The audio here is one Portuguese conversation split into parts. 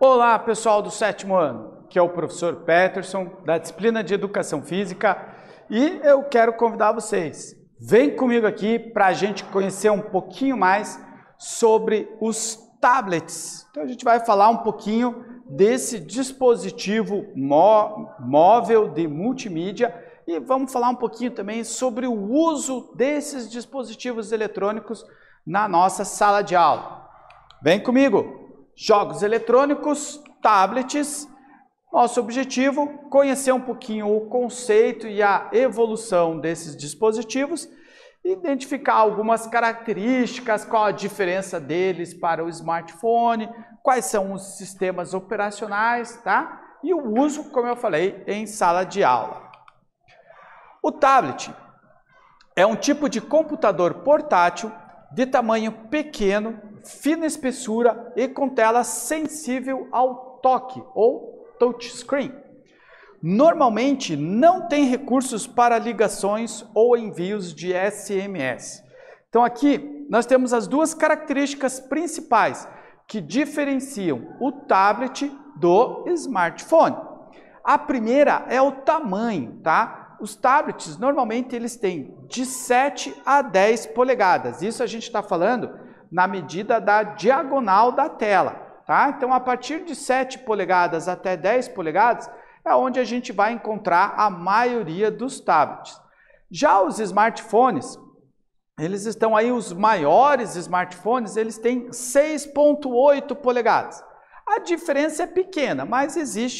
Olá, pessoal do 7º ano, que é o professor Peterson, da disciplina de Educação Física, e eu quero convidar vocês. Vem comigo aqui para a gente conhecer um pouquinho mais sobre os tablets. Então a gente vai falar um pouquinho desse dispositivo móvel de multimídia e vamos falar um pouquinho também sobre o uso desses dispositivos eletrônicos na nossa sala de aula. Vem comigo! Jogos eletrônicos, tablets. Nosso objetivo, conhecer um pouquinho o conceito e a evolução desses dispositivos, identificar algumas características, qual a diferença deles para o smartphone, quais são os sistemas operacionais, tá? E o uso, como eu falei, em sala de aula. O tablet é um tipo de computador portátil de tamanho pequeno, fina espessura e com tela sensível ao toque ou touchscreen. Normalmente não tem recursos para ligações ou envios de SMS. Então aqui nós temos as duas características principais que diferenciam o tablet do smartphone. A primeira é o tamanho, tá? Os tablets, normalmente, eles têm de 7 a 10 polegadas. Isso a gente está falando na medida da diagonal da tela, tá? Então, a partir de 7 polegadas até 10 polegadas é onde a gente vai encontrar a maioria dos tablets. Já os smartphones, eles estão aí, os maiores smartphones, eles têm 6,8 polegadas. A diferença é pequena, mas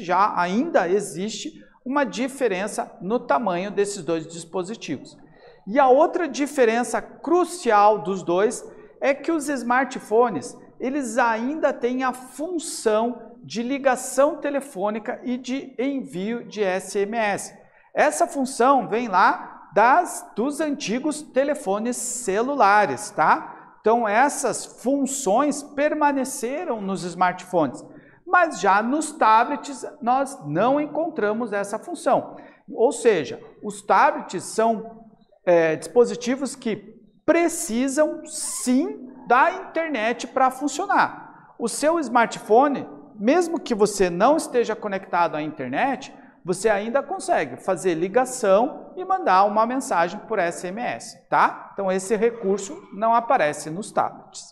ainda existe uma diferença no tamanho desses dois dispositivos. E a outra diferença crucial dos dois é que os smartphones, eles ainda têm a função de ligação telefônica e de envio de SMS. Essa função vem lá dos antigos telefones celulares, tá? Então essas funções permaneceram nos smartphones. Mas já nos tablets nós não encontramos essa função. Ou seja, os tablets são dispositivos que precisam sim da internet para funcionar. O seu smartphone, mesmo que você não esteja conectado à internet, você ainda consegue fazer ligação e mandar uma mensagem por SMS, tá? Então esse recurso não aparece nos tablets.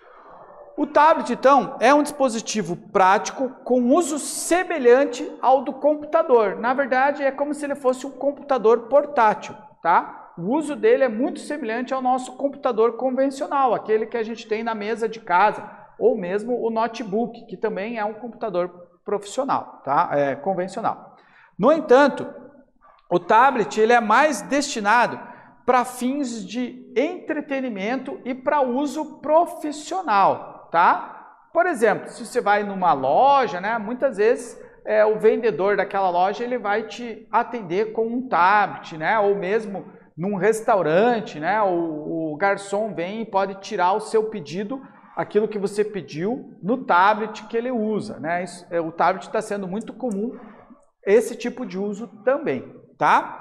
O tablet, então, é um dispositivo prático com uso semelhante ao do computador. Na verdade, é como se ele fosse um computador portátil, tá? O uso dele é muito semelhante ao nosso computador convencional, aquele que a gente tem na mesa de casa, ou mesmo o notebook, que também é um computador profissional, tá? Convencional. No entanto, o tablet ele é mais destinado para fins de entretenimento e para uso profissional. Tá? Por exemplo, se você vai numa loja, né, muitas vezes o vendedor daquela loja ele vai te atender com um tablet, né, ou mesmo num restaurante, né, o garçom vem e pode tirar o seu pedido, aquilo que você pediu, no tablet que ele usa. Né? O tablet está sendo muito comum, esse tipo de uso também. Tá?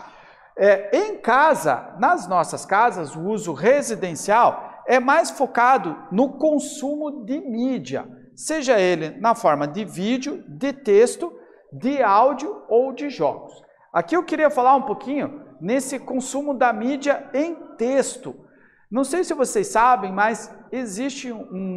Em casa, nas nossas casas, o uso residencial é mais focado no consumo de mídia, seja ele na forma de vídeo, de texto, de áudio ou de jogos. Aqui eu queria falar um pouquinho nesse consumo da mídia em texto. Não sei se vocês sabem, mas existe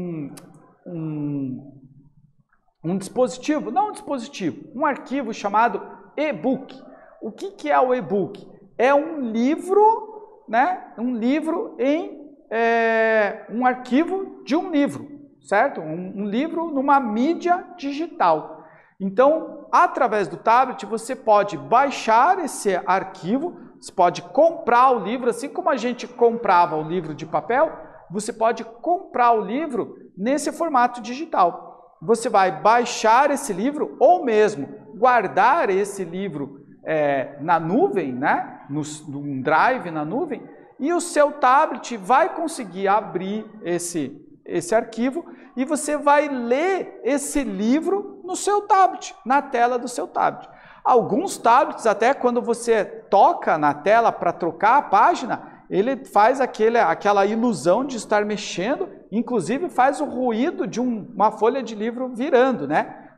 um dispositivo, não um dispositivo, um arquivo chamado e-book. O que é o e-book? É um livro, né? Um livro em um arquivo de um livro, certo? Um livro numa mídia digital. Então, através do tablet, você pode baixar esse arquivo, você pode comprar o livro, assim como a gente comprava o livro de papel, você pode comprar o livro nesse formato digital. Você vai baixar esse livro ou mesmo guardar esse livro na nuvem, né? Num drive na nuvem, e o seu tablet vai conseguir abrir esse arquivo e você vai ler esse livro no seu tablet, na tela do seu tablet. Alguns tablets, até quando você toca na tela para trocar a página, ele faz aquela ilusão de estar mexendo, inclusive faz o ruído de uma folha de livro virando, né?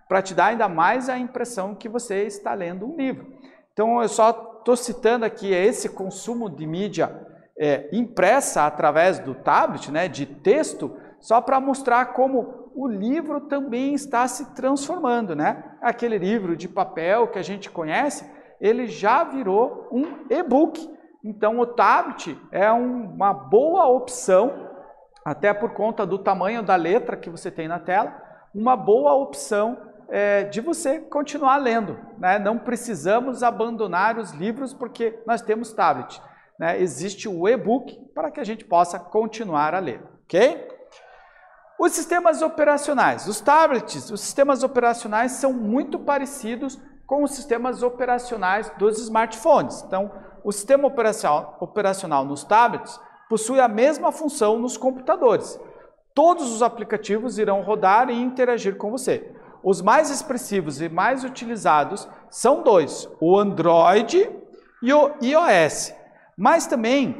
para te dar ainda mais a impressão que você está lendo um livro. Então, eu só estou citando aqui esse consumo de mídia impressa através do tablet, né, de texto, só para mostrar como o livro também está se transformando, né? Aquele livro de papel que a gente conhece, ele já virou um e-book. Então, o tablet é uma boa opção, até por conta do tamanho da letra que você tem na tela, uma boa opção de você continuar lendo, né? Não precisamos abandonar os livros porque nós temos tablet, né? Existe o e-book para que a gente possa continuar a ler, ok? Os sistemas operacionais. Os tablets, os sistemas operacionais são muito parecidos com os sistemas operacionais dos smartphones. Então, o sistema operacional nos tablets possui a mesma função nos computadores. Todos os aplicativos irão rodar e interagir com você. Os mais expressivos e mais utilizados são dois, o Android e o iOS. Mas também,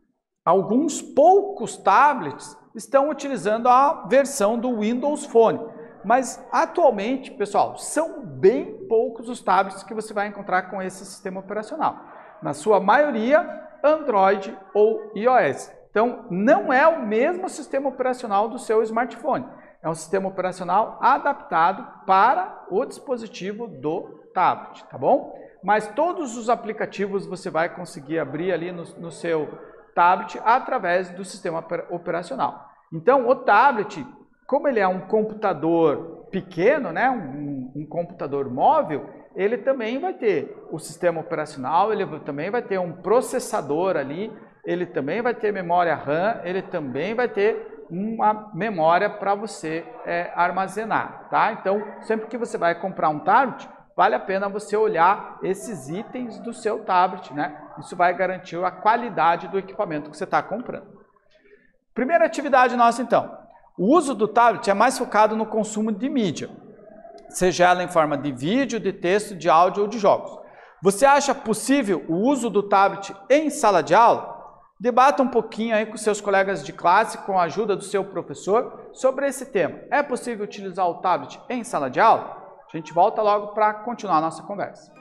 alguns poucos tablets estão utilizando a versão do Windows Phone. Mas, atualmente, pessoal, são bem poucos os tablets que você vai encontrar com esse sistema operacional. Na sua maioria, Android ou iOS. Então, não é o mesmo sistema operacional do seu smartphone. É um sistema operacional adaptado para o dispositivo do tablet, tá bom? Mas todos os aplicativos você vai conseguir abrir ali no seu tablet através do sistema operacional. Então, o tablet, como ele é um computador pequeno, né, um computador móvel, ele também vai ter o sistema operacional, ele também vai ter um processador ali, ele também vai ter memória RAM, ele também vai ter uma memória para você armazenar, tá? Então, sempre que você vai comprar um tablet, vale a pena você olhar esses itens do seu tablet, né? Isso vai garantir a qualidade do equipamento que você está comprando. Primeira atividade nossa, então. O uso do tablet é mais focado no consumo de mídia, seja ela em forma de vídeo, de texto, de áudio ou de jogos. Você acha possível o uso do tablet em sala de aula? Debata um pouquinho aí com seus colegas de classe, com a ajuda do seu professor, sobre esse tema. É possível utilizar o tablet em sala de aula? A gente volta logo para continuar a nossa conversa.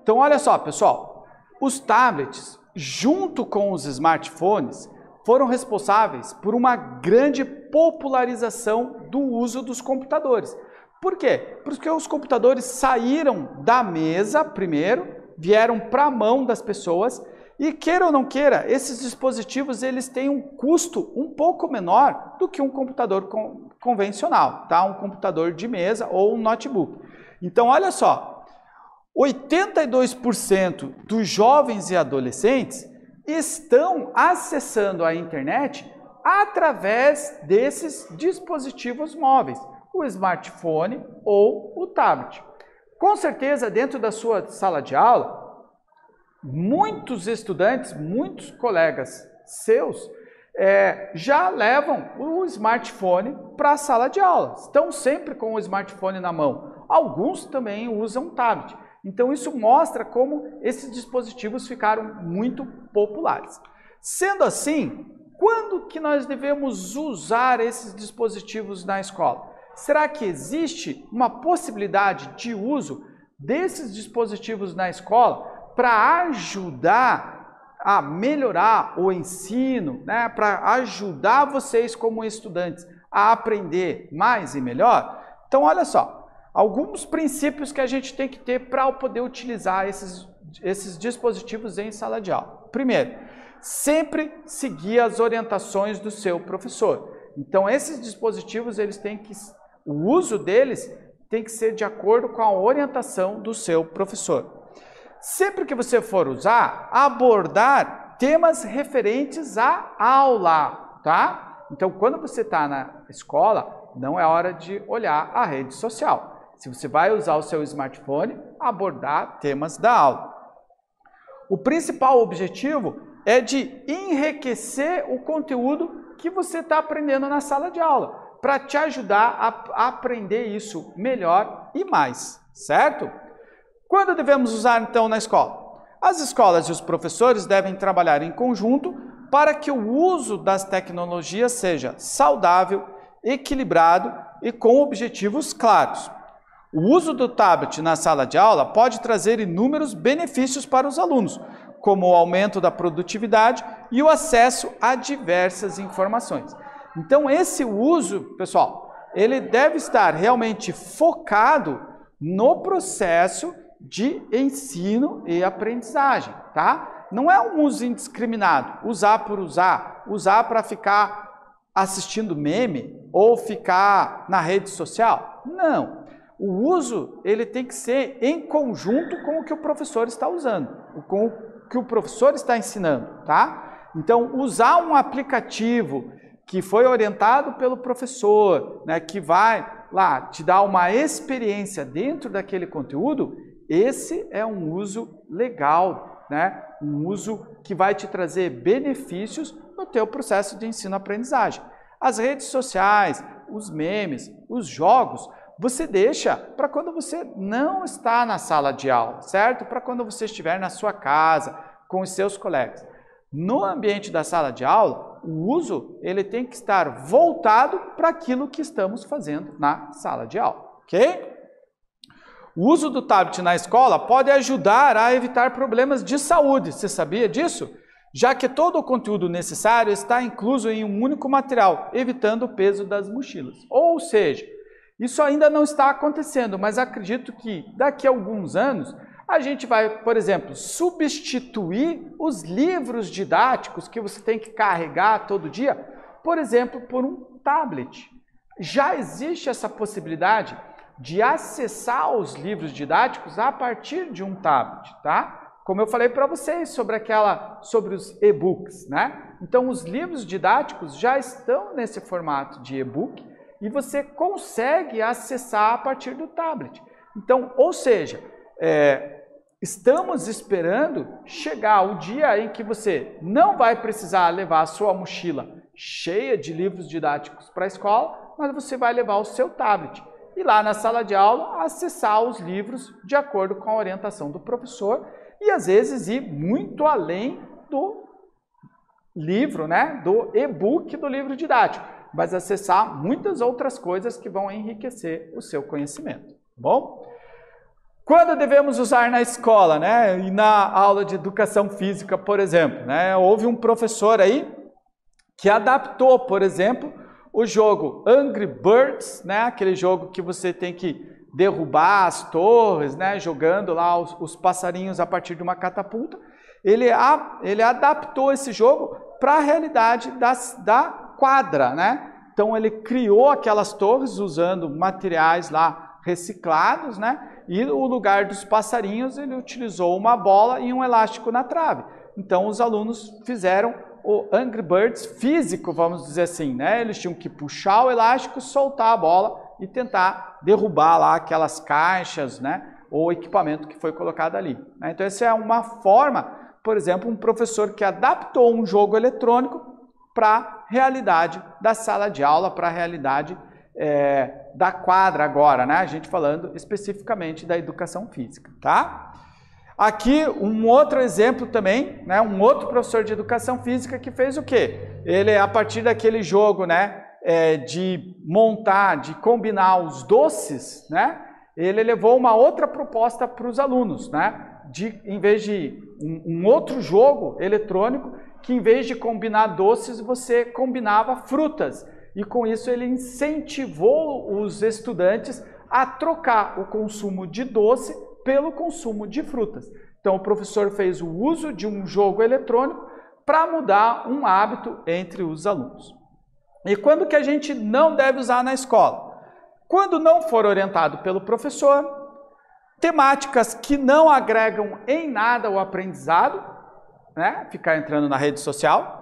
Então, olha só, pessoal, os tablets, junto com os smartphones, foram responsáveis por uma grande popularização do uso dos computadores. Por quê? Porque os computadores saíram da mesa primeiro, vieram para a mão das pessoas e, queira ou não queira, esses dispositivos eles têm um custo um pouco menor do que um computador convencional, tá? Um computador de mesa ou um notebook. Então, olha só, 82% dos jovens e adolescentes estão acessando a internet através desses dispositivos móveis, o smartphone ou o tablet. Com certeza, dentro da sua sala de aula, muitos estudantes, muitos colegas seus já levam o smartphone para a sala de aula, estão sempre com o smartphone na mão. Alguns também usam tablet. Então, isso mostra como esses dispositivos ficaram muito populares. Sendo assim, quando que nós devemos usar esses dispositivos na escola? Será que existe uma possibilidade de uso desses dispositivos na escola para ajudar a melhorar o ensino, né? Para ajudar vocês como estudantes a aprender mais e melhor? Então, olha só. Alguns princípios que a gente tem que ter para poder utilizar esses dispositivos em sala de aula. Primeiro, sempre seguir as orientações do seu professor. Então, esses dispositivos, o uso deles tem que ser de acordo com a orientação do seu professor. Sempre que você for usar, abordar temas referentes à aula, tá? Então, quando você está na escola, não é hora de olhar a rede social. Se você vai usar o seu smartphone, abordar temas da aula. O principal objetivo é de enriquecer o conteúdo que você está aprendendo na sala de aula, para te ajudar a aprender isso melhor e mais, certo? Quando devemos usar então na escola? As escolas e os professores devem trabalhar em conjunto para que o uso das tecnologias seja saudável, equilibrado e com objetivos claros. O uso do tablet na sala de aula pode trazer inúmeros benefícios para os alunos, como o aumento da produtividade e o acesso a diversas informações. Então, esse uso, pessoal, ele deve estar realmente focado no processo de ensino e aprendizagem, tá? Não é um uso indiscriminado, usar por usar para ficar assistindo meme ou ficar na rede social. Não. O uso ele tem que ser em conjunto com o que o professor está usando, com o que o professor está ensinando, tá? Então, usar um aplicativo que foi orientado pelo professor, né, que vai lá te dar uma experiência dentro daquele conteúdo, esse é um uso legal, né? Um uso que vai te trazer benefícios no teu processo de ensino-aprendizagem. As redes sociais, os memes, os jogos, você deixa para quando você não está na sala de aula, certo? Para quando você estiver na sua casa, com os seus colegas. No ambiente da sala de aula, o uso ele tem que estar voltado para aquilo que estamos fazendo na sala de aula, ok? O uso do tablet na escola pode ajudar a evitar problemas de saúde, você sabia disso? Já que todo o conteúdo necessário está incluso em um único material, evitando o peso das mochilas. Ou seja, isso ainda não está acontecendo, mas acredito que daqui a alguns anos a gente vai, por exemplo, substituir os livros didáticos que você tem que carregar todo dia, por exemplo, por um tablet. Já existe essa possibilidade de acessar os livros didáticos a partir de um tablet, tá? Como eu falei para vocês sobre os e-books, né? Então, os livros didáticos já estão nesse formato de e-book e você consegue acessar a partir do tablet. Então, ou seja, estamos esperando chegar o dia em que você não vai precisar levar a sua mochila cheia de livros didáticos para a escola, mas você vai levar o seu tablet. E lá na sala de aula, acessar os livros de acordo com a orientação do professor e às vezes ir muito além do livro, né? Do e-book do livro didático, mas acessar muitas outras coisas que vão enriquecer o seu conhecimento, tá bom? Quando devemos usar na escola, né? E na aula de educação física, por exemplo, né? Houve um professor aí que adaptou, por exemplo, o jogo Angry Birds, né? Aquele jogo que você tem que derrubar as torres, né? Jogando lá os passarinhos a partir de uma catapulta. Ele adaptou esse jogo para a realidade da quadra, né? Então ele criou aquelas torres usando materiais lá reciclados, né? E no lugar dos passarinhos ele utilizou uma bola e um elástico na trave. Então os alunos fizeram o Angry Birds físico, vamos dizer assim, né? Eles tinham que puxar o elástico, soltar a bola e tentar derrubar lá aquelas caixas, né? Ou equipamento que foi colocado ali. Né? Então essa é uma forma, por exemplo, um professor que adaptou um jogo eletrônico para a realidade da sala de aula, para a realidade da quadra agora, né? A gente falando especificamente da educação física, tá? Aqui um outro exemplo também, né? Um outro professor de educação física que fez o quê? Ele, a partir daquele jogo, né? De montar, de combinar os doces, né? Ele levou uma outra proposta para os alunos, né? Em vez de um outro jogo eletrônico, que em vez de combinar doces, você combinava frutas. E com isso ele incentivou os estudantes a trocar o consumo de doce pelo consumo de frutas. Então o professor fez o uso de um jogo eletrônico para mudar um hábito entre os alunos. E quando que a gente não deve usar na escola? Quando não for orientado pelo professor, temáticas que não agregam em nada o aprendizado, né? Ficar entrando na rede social.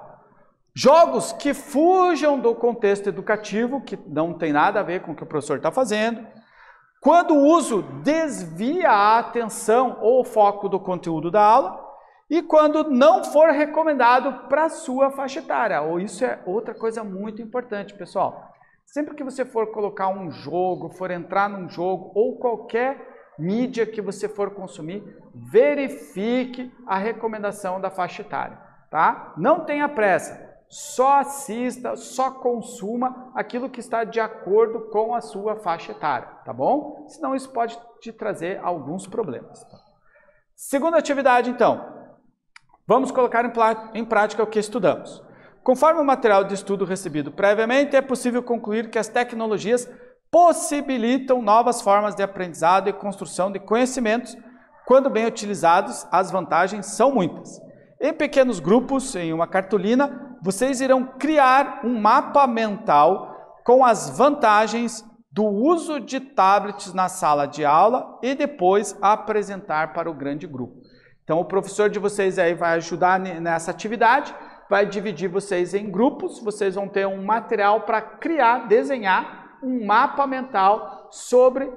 Jogos que fujam do contexto educativo, que não tem nada a ver com o que o professor está fazendo. Quando o uso desvia a atenção ou o foco do conteúdo da aula. E quando não for recomendado para a sua faixa etária. Ou isso é outra coisa muito importante, pessoal. Sempre que você for colocar um jogo, for entrar num jogo ou qualquer mídia que você for consumir, verifique a recomendação da faixa etária, tá? Não tenha pressa. Só assista, só consuma aquilo que está de acordo com a sua faixa etária, tá bom? Senão isso pode te trazer alguns problemas. Segunda atividade, então. Vamos colocar em prática o que estudamos. Conforme o material de estudo recebido previamente, é possível concluir que as tecnologias possibilitam novas formas de aprendizado e construção de conhecimentos. Quando bem utilizados, as vantagens são muitas. Em pequenos grupos, em uma cartolina, vocês irão criar um mapa mental com as vantagens do uso de tablets na sala de aula e depois apresentar para o grande grupo. Então, o professor de vocês aí vai ajudar nessa atividade, vai dividir vocês em grupos, vocês vão ter um material para criar, desenhar um mapa mental sobre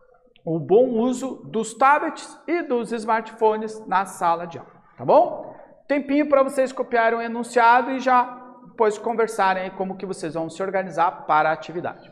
o bom uso dos tablets e dos smartphones na sala de aula, tá bom? Tempinho para vocês copiarem o enunciado e já depois conversarem aí como que vocês vão se organizar para a atividade.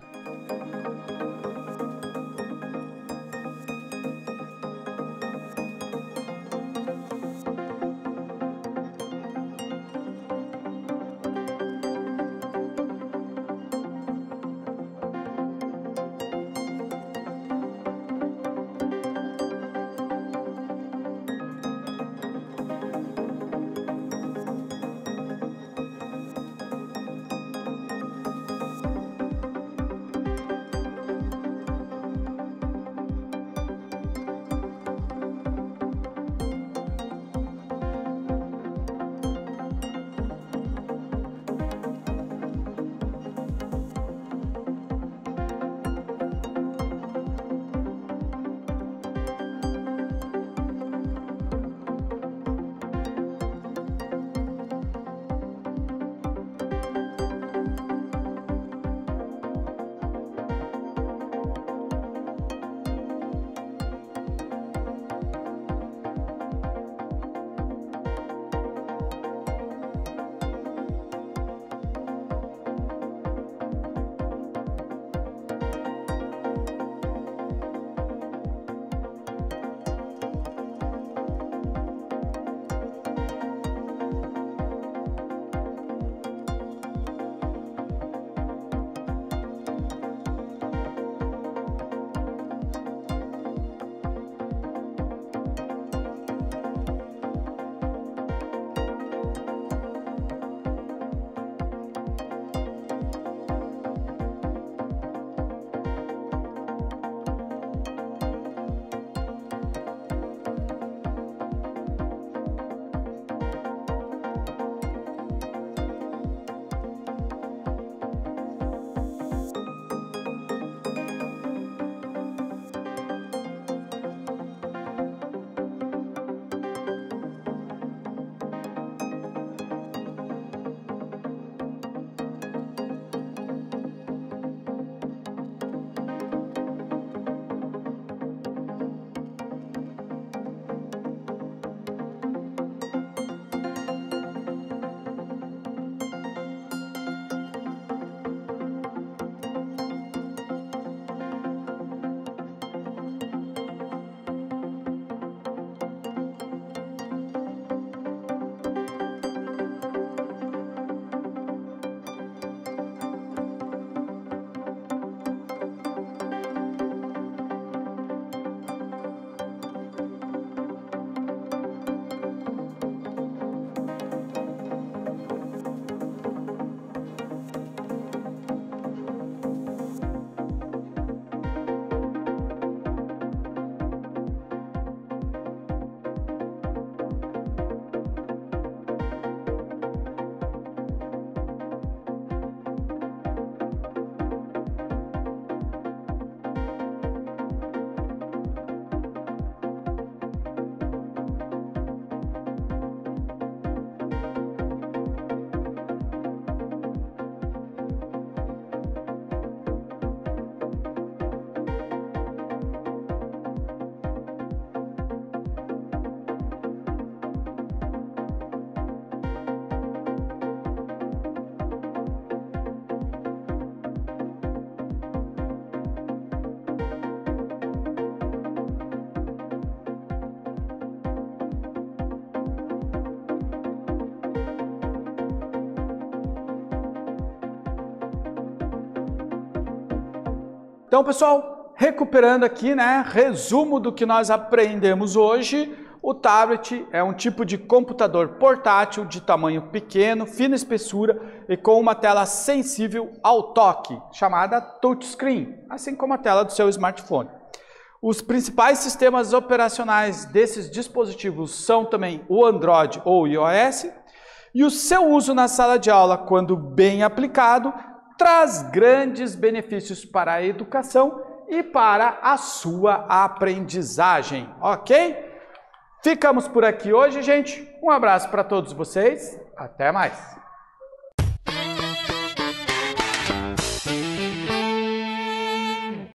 Então, pessoal, recuperando aqui, né, resumo do que nós aprendemos hoje. O tablet é um tipo de computador portátil de tamanho pequeno, fina espessura e com uma tela sensível ao toque, chamada touchscreen, assim como a tela do seu smartphone. Os principais sistemas operacionais desses dispositivos são também o Android ou iOS, e o seu uso na sala de aula, quando bem aplicado, traz grandes benefícios para a educação e para a sua aprendizagem, ok? Ficamos por aqui hoje, gente. Um abraço para todos vocês. Até mais.